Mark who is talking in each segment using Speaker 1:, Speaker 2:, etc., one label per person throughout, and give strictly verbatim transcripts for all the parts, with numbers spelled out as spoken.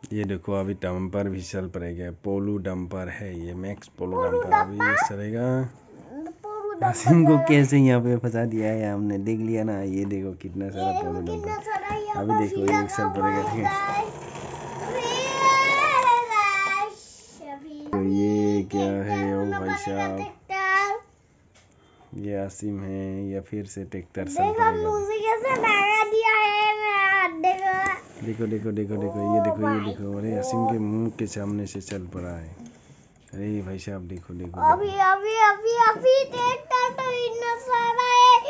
Speaker 1: ये देखो अभी डंपर भी चल पड़ेगा। पोलू डंपर है ये, मैक्स पोलू डंपर अभी चलेगा। आसिम को कैसे यहाँ पे फंसा दिया है हमने, देख लिया ना। ये देखो कितना सारा पोलू डंपर। अभी देखो ये चल पड़ेगा, ठीक है। तो ये क्या है ओ भाई साहब, ये आसिम है या फिर से ट्रैक्टर चल पड़ेगा। देखो देखो देखो देखो ये देखो ये देखो, अरे आसिम के मुंह के सामने से चल पड़ा है। अरे भाई साहब देखो देखो, देखो।
Speaker 2: अभी अभी अभी अभी ट्रैक्टर तो इतना सारा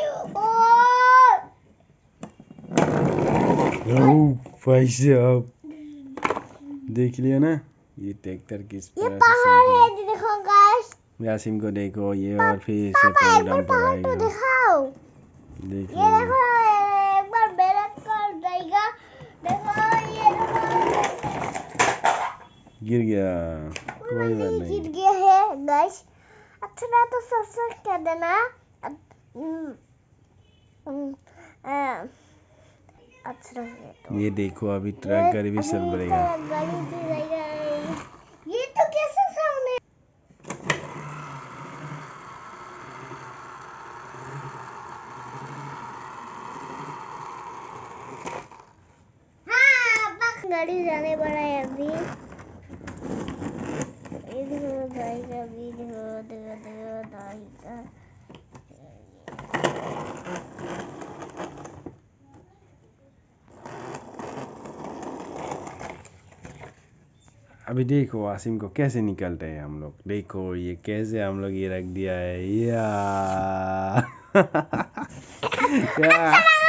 Speaker 2: है।
Speaker 1: ओ भाई साहब देख लिया ना, ये ट्रैक्टर किस तरह से
Speaker 2: पहाड़ है, देखो गाइस।
Speaker 1: आसिम को देखो ये, और फिर से पोलू डंपर आएगा।
Speaker 2: दिखाओ,
Speaker 1: देखो
Speaker 2: ये देखो एक बार बैलेंस कर देगा। देखो ये
Speaker 1: गिर गया, कोई बात नहीं,
Speaker 2: गिर गया है गाइस। अच्छा तो सब्सक्राइब कर देना। अच्छा तो
Speaker 1: ये देखो अभी ट्रक गाड़ी भी चल पड़ेगा।
Speaker 2: ये तो कैसे सामने। गाड़ी जाने वाला है अभी। देखो भाई का भी देखो देखो देखो भाई का।
Speaker 1: अभी देखो आसिम को कैसे निकलते हैं हम लोग। देखो ये कैसे हम लोग ये रख दिया है या